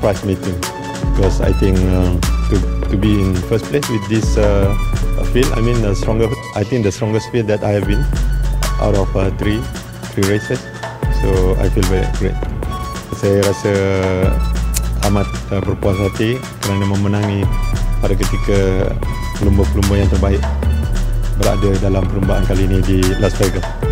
surprise meeting because I think to be in first place with this field, I mean I think the strongest field that I have been out of three races, so I feel very great. Saya rasa amat berpuas hati kerana memenangi pada ketika pelumba-pelumba yang terbaik berada dalam perlombaan kali ini di Las Vegas.